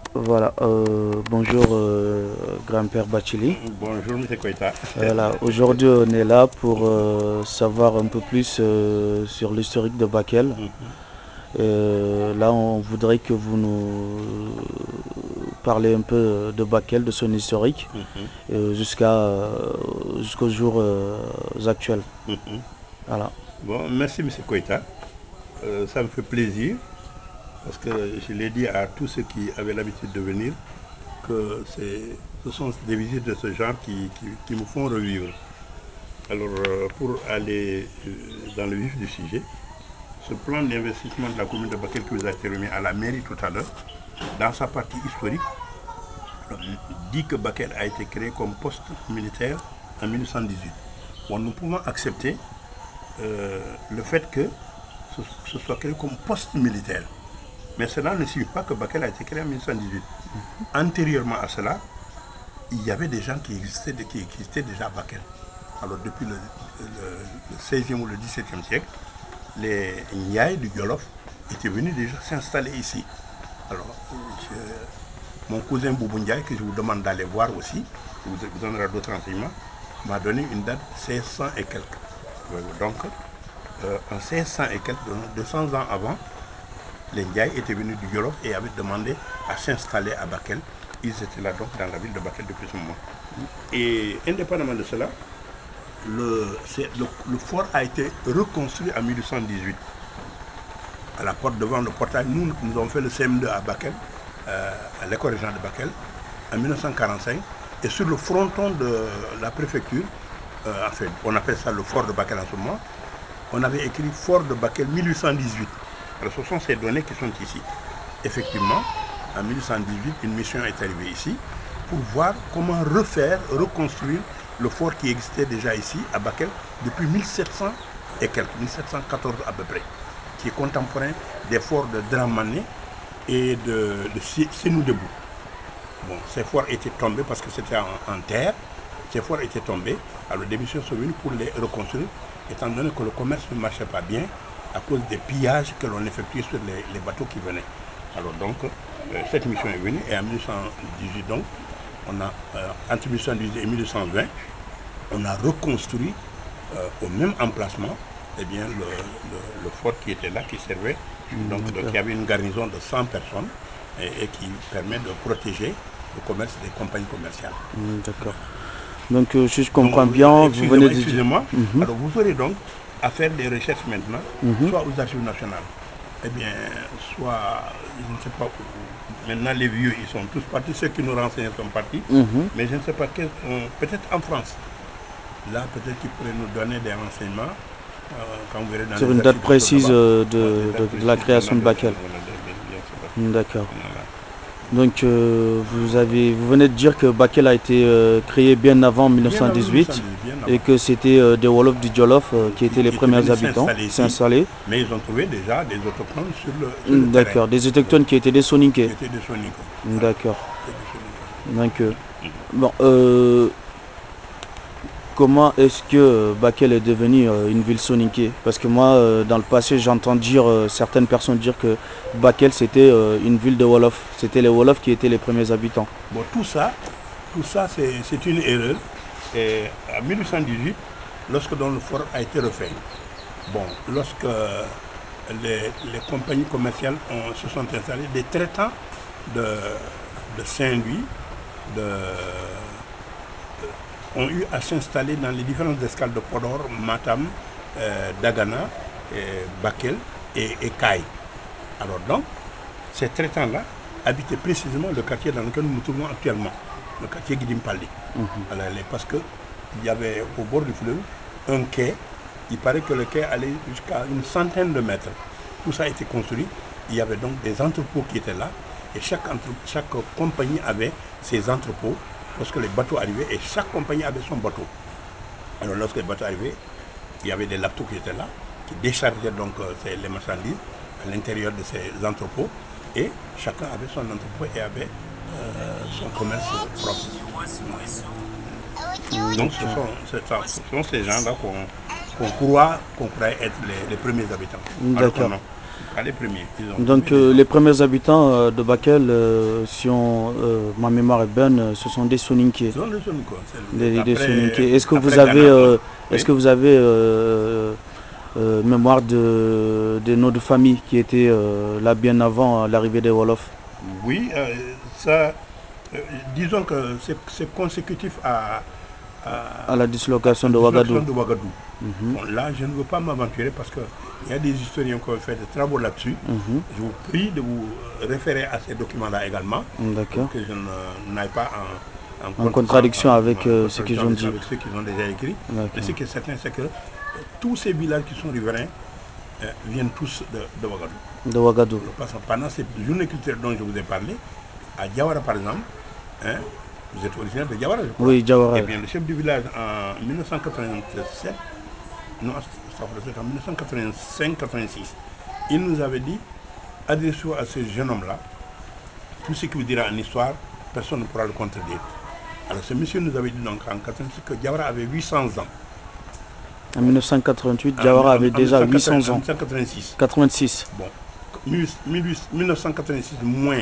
Voilà, bonjour grand-père Bachili. Bonjour, M. Koïta. Voilà, aujourd'hui on est là pour savoir un peu plus sur l'historique de Bakel. Mhm. Là, on voudrait que vous nous parlez un peu de Bakel, de son historique, Mhm. jusqu'aux jours actuels. Mhm. Voilà. Bon, merci, M. Koïta. Ça me fait plaisir parce que je l'ai dit à tous ceux qui avaient l'habitude de venir que ce sont des visites de ce genre qui me font revivre. Alors, pour aller dans le vif du sujet, ce plan d'investissement de la commune de Bakel qui vous a été remis à la mairie tout à l'heure, dans sa partie historique, dit que Bakel a été créé comme poste militaire en 1918. Bon, nous pouvons accepter le fait que ce soit créé comme poste militaire. Mais cela ne signifie pas que Bakel a été créé en 1918. Antérieurement à cela, il y avait des gens qui existaient déjà à Bakel. Alors depuis le 16e ou le 17e siècle, les Ndiaye du Yolof étaient venus déjà s'installer ici. Alors, mon cousin Boubou Ndiaye, que je vous demande d'aller voir aussi, il vous donnera d'autres renseignements, m'a donné une date 1600 et quelques. Donc, en 1600 et quelques, 200 ans avant, les Ndiaye étaient venus du Yolof et avaient demandé à s'installer à Bakel. Ils étaient là donc dans la ville de Bakel depuis ce moment. Et indépendamment de cela, le fort a été reconstruit en 1818. À la porte devant le portail, nous avons fait le CM2 à Bakel, à l'école régionale de Bakel, en 1945. Et sur le fronton de la préfecture, enfin, on appelle ça le fort de Bakel en ce moment, on avait écrit fort de Bakel 1818. Alors ce sont ces données qui sont ici. Effectivement, en 1818, une mission est arrivée ici pour voir comment reconstruire le fort qui existait déjà ici à Bakel depuis 1700 et quelques, 1714 à peu près, qui est contemporain des forts de Dramané et de Sénoudebou. Bon, ces forts étaient tombés parce que c'était en terre. Ces forts étaient tombés. Alors des missions sont venues pour les reconstruire, étant donné que le commerce ne marchait pas bien à cause des pillages que l'on effectuait sur les bateaux qui venaient. Alors donc, cette mission est venue et en 1818, donc, entre 1818 et 1820, on a reconstruit au même emplacement bien, le fort qui était là, qui servait, qui avait une garnison de 100 personnes et qui permet de protéger le commerce des compagnies commerciales. D'accord. Voilà. Donc, si je Donc, comprends bien, vous venez excusez-moi, de dire. excusez-moi. Mhm, Alors, vous aurez donc à faire des recherches maintenant, mhm. soit aux archives nationales, eh bien, soit, je ne sais pas où. Maintenant, les vieux, ils sont tous partis. Ceux qui nous renseignent sont partis. Mhm. Mais je ne sais pas, peut-être en France. Là, peut-être qu'ils pourraient nous donner des renseignements quand vous verrez dans Sur les une date archives qui sont précise là-bas. Ouais, des dates de la précises création venant de de Bakel. voilà, bien sûr. D'accord. Voilà. Donc vous venez de dire que Bakel a été créé bien avant Bien avant 1918 1918, bien et avant. que c'était des Wolofs du Jolof qui étaient les Qui étaient premiers venus habitants s'installer qui ici, s'installaient. mais ils ont trouvé déjà des autochtones sur le terrain. D'accord. Des Oui. autochtones qui étaient des Qui Soninké. étaient des Sonico. Voilà. D'accord. Qui étaient des Sonico. Donc Mhm. bon, comment est-ce que Bakel est devenu une ville soninké? Parce que moi, dans le passé, j'entends dire certaines personnes dire que Bakel c'était une ville de Wolof. C'était les Wolofs qui étaient les premiers habitants. Bon, tout ça c'est une erreur. Et en 1818, lorsque donc le fort a été refait, bon, lorsque les compagnies commerciales se sont installées, des traitants de, de Saint-Louis ont eu à s'installer dans les différentes escales de Podor, Matam, Dagana, Bakel et Kaye. Alors donc, ces traitants-là habitaient précisément le quartier dans lequel nous nous trouvons actuellement, le quartier Guidimpaldi. Alors, parce qu'il y avait au bord du fleuve un quai. Il paraît que le quai allait jusqu'à une centaine de mètres. Tout ça a été construit. Il y avait donc des entrepôts qui étaient là. Et chaque compagnie avait ses entrepôts lorsque les bateaux arrivaient. Et chaque compagnie avait son bateau. Alors lorsque les bateaux arrivaient, il y avait des laptop qui étaient là, qui déchargeaient donc les marchandises à l'intérieur de ces entrepôts. Et chacun avait son entrepôt et avait son commerce propre. Donc ce sont ces gens-là qu'on croit être les premiers habitants. Alors que D'accord. non. Pas les premiers. Donc les premiers habitants de Bakel, si ma mémoire est bonne, ce sont des Soninké. Ce sont des Soninké. Des Soninké. Est-ce que vous avez, mémoire des noms de famille qui étaient là bien avant l'arrivée des Wolofs? Oui, ça, disons que c'est consécutif à la dislocation de Ouagadougou. Bon, là, je ne veux pas m'aventurer parce qu'il y a des historiens qui ont fait des travaux là-dessus. Je vous prie de vous référer à ces documents-là également. Pour que je n'aille pas en contradiction avec ce qu'ils ont dit. Avec ceux qu'ils ont déjà écrit. Mais ce qui est certain, c'est que tous ces villages qui sont riverains viennent tous de Ouagadougou. De Ouagadougou. Parce que pendant ces journées culturelles dont je vous ai parlé, à Diawara par exemple, vous êtes originaire de Diawara, je crois. Oui, Diawara. Eh bien, le chef du village en 1987, non, en 1985-86, il nous avait dit, adressez-vous à ce jeune homme-là, tout ce qu'il vous dira en histoire, personne ne pourra le contredire. Alors ce monsieur nous avait dit donc en 1986 que Diawara avait 800 ans. En 1988, Diawara avait déjà 800 ans. En 1986. 86. Bon, 1986 moins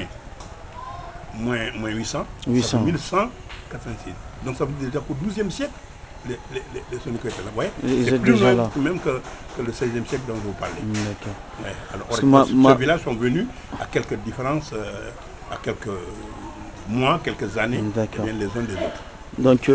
800, 800. 1186. Donc ça veut dire déjà qu'au XIIe siècle, les Soninké étaient là. Ouais, c'est plus déjà loin là. Même que le XVIe siècle dont je vous parlais. D'accord. Ouais, alors, ce village sont venus à quelques différences, à quelques mois, quelques années, bien les uns des autres. Donc,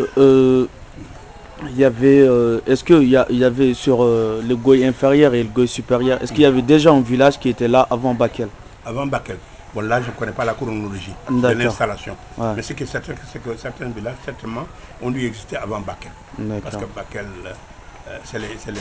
il y avait, est-ce qu'il y avait sur le Goy inférieur et le Goy supérieur, est-ce qu'il y avait déjà un village qui était là avant Bakel? Avant Bakel. Bon, là, je ne connais pas la chronologie de l'installation. Ouais. Mais ce qui est certain, c'est que certains villages, certainement, ont dû exister avant Bakel. Parce que Bakel, ce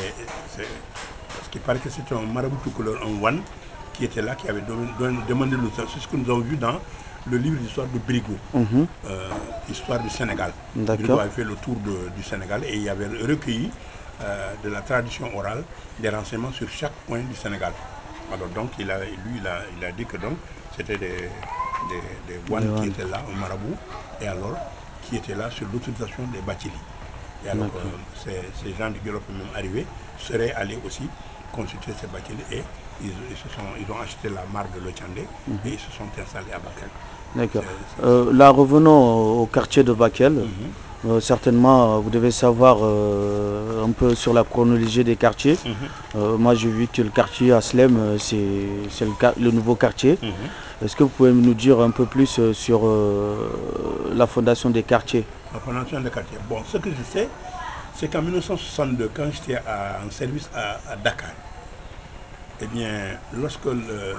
qui paraît que c'était un marabout tout couleur, un Wan, qui était là, qui avait demandé le sang. C'est ce que nous avons vu dans le livre d'histoire de Brigo, histoire du Sénégal. Brigo avait fait le tour du Sénégal et il avait recueilli de la tradition orale des renseignements sur chaque point du Sénégal. Alors donc, il a dit que donc c'était des Wan qui étaient là, un marabout, et alors qui étaient là sur l'autorisation des Bachili. Et alors ces gens du Guélof même arrivés seraient allés aussi consulter ces Bachili et ils ont acheté la marque de l'Ochandé et ils se sont installés à Bakel. D'accord. Là, revenons au quartier de Bakel. Certainement, vous devez savoir un peu sur la chronologie des quartiers. Moi, j'ai vu que le quartier Aslem, c'est le nouveau quartier. Est-ce que vous pouvez nous dire un peu plus sur la fondation des quartiers? La fondation des quartiers. Bon, ce que je sais, c'est qu'en 1962, quand j'étais en service à Dakar, eh bien, lorsque le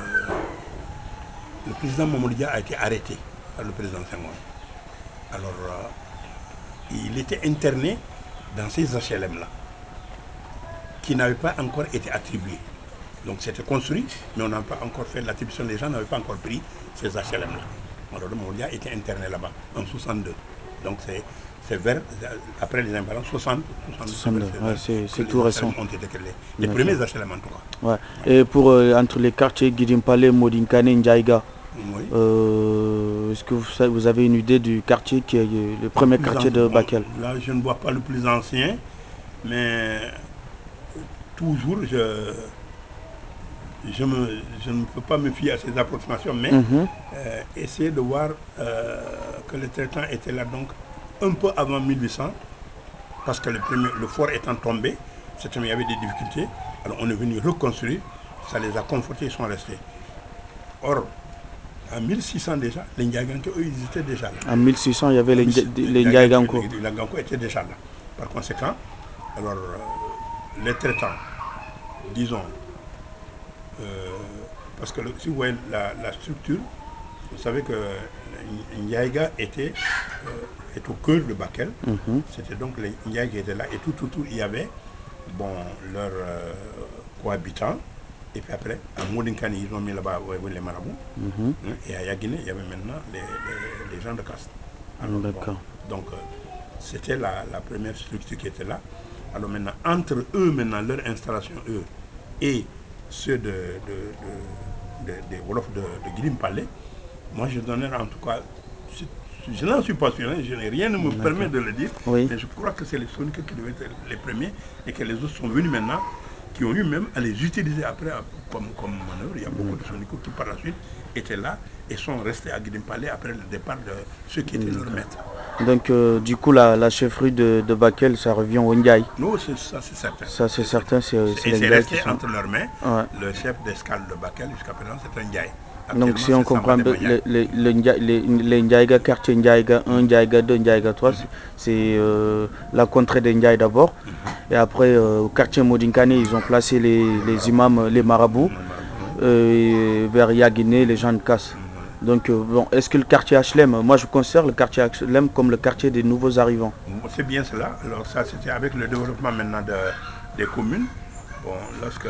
président Mamadou Dia a été arrêté par le président Senghor, alors il était interné dans ces HLM-là, qui n'avaient pas encore été attribués. Donc c'était construit, mais on n'a pas encore fait l'attribution, les gens n'avaient pas encore pris ces HLM-là. Alors le Mamadou Dia était interné là-bas, en 62. Donc c'est vers, après les imbalances, 62. C'est tout récent. Ont été créés. Les premiers HLM en tout cas. Ouais. Et pour entre les quartiers Guidimpale, Modinkane, Ndjaïga, est-ce que vous avez une idée du quartier qui est le premier quartier de Bakel? Là, je ne vois pas le plus ancien, mais toujours je ne peux pas me fier à ces approximations, mais essayer de voir que le traitement était là donc un peu avant 1800, parce que le fort étant tombé, il y avait des difficultés, alors on est venu reconstruire, ça les a confortés, ils sont restés. Or, en 1600 déjà, les Ndiaganko, eux, ils étaient déjà là. En 1600, il y avait les Ndiaganko. Les Ndiaganko étaient déjà là. Par conséquent, alors, les traitants, disons, parce que si vous voyez la structure, vous savez que Ndiaïga est au cœur de Bakel. C'était donc les Ndiaïga qui étaient là. Et tout autour, il y avait leurs cohabitants. Et puis après, à Modinkani, ils ont mis là-bas les marabouts. Et à Yaguiné, il y avait maintenant les gens de caste. D'accord. Donc, c'était la première structure qui était là. Alors maintenant, entre eux, maintenant, leur installation, eux, et ceux des Wolofs de Guidimpale, moi je donnerais en tout cas, je n'en suis pas sûr, je n'ai rien ne me permet de le dire, mais je crois que c'est les Soninké qui devaient être les premiers et que les autres sont venus maintenant qui ont eu même à les utiliser après comme manœuvre. Il y a beaucoup de sonicos qui par la suite étaient là et sont restés à Guidimpalé après le départ de ceux qui étaient leurs maîtres. Donc du coup la chefferie de Bakel, ça revient au Ndiaye. Non, ça c'est certain. Ça c'est certain, c'est les C'est Ndiaye resté qui sont... entre leurs mains. Ouais. Le chef d'escale de Bakel jusqu'à présent c'est un Ndiaye. Donc si on comprend les Ndiaïga, quartier Ndiaïga 1, Ndiaïga 2, Ndiaïga 3, c'est la contrée des Ndiaye d'abord. Et après au quartier Modinkane, ils ont placé les imams, les marabouts, vers Yaguiné, les gens de casse. Donc bon, est-ce que le quartier HLM, moi je considère le quartier HLM comme le quartier des nouveaux arrivants. C'est bien cela. Alors ça c'était avec le développement maintenant des communes. Bon, lorsque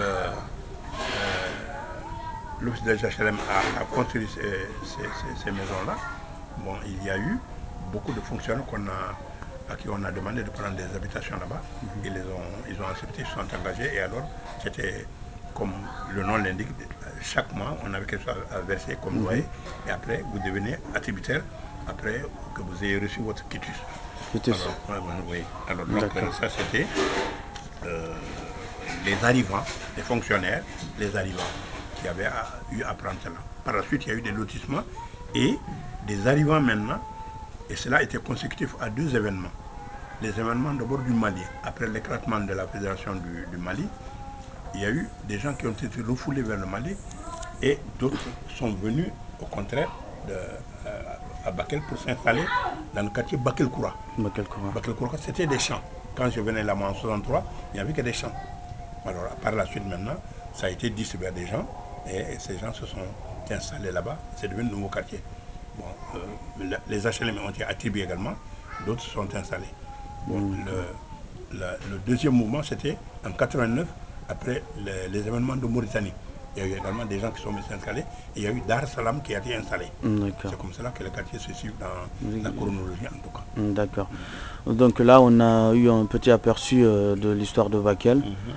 l'office de HLM a construit ces maisons-là, bon, il y a eu beaucoup de fonctionnaires à qui on a demandé de prendre des habitations là-bas. Ils ont accepté, ils se sont engagés et alors c'était comme le nom l'indique, chaque mois on avait quelque chose à verser comme loyer et après vous devenez attributaire après que vous ayez reçu votre quitus. Alors donc ça c'était les arrivants, les fonctionnaires, les arrivants qui avaient eu à prendre cela. Par la suite il y a eu des lotissements et des arrivants maintenant et cela était consécutif à deux événements. Les événements d'abord du Mali, après l'éclatement de la fédération du Mali, il y a eu des gens qui ont été refoulés vers le Mali et d'autres sont venus au contraire à Bakel pour s'installer dans le quartier Bakel-Koura. Bakel-Koura, c'était des champs. Quand je venais là-bas en 63, il n'y avait que des champs. Alors par la suite maintenant, ça a été distribué à des gens et ces gens se sont installés là-bas. C'est devenu un nouveau quartier. Bon, les HLM ont été attribués également, d'autres se sont installés. Bon, le deuxième mouvement, c'était en 89, après les événements de Mauritanie. Il y a eu également des gens qui sont mis installés et il y a eu Dar Salam qui a été installé. C'est comme cela que les quartiers se suivent dans la chronologie en tout cas. D'accord. Donc là, on a eu un petit aperçu de l'histoire de Bakel.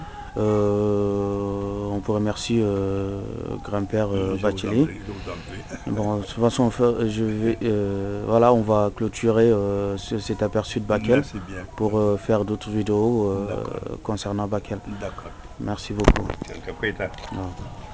On peut remercier grand-père Bacheli. Bon, de toute façon, voilà, on va clôturer cet aperçu de Bakel pour faire d'autres vidéos concernant Bakel. D'accord. Merci beaucoup.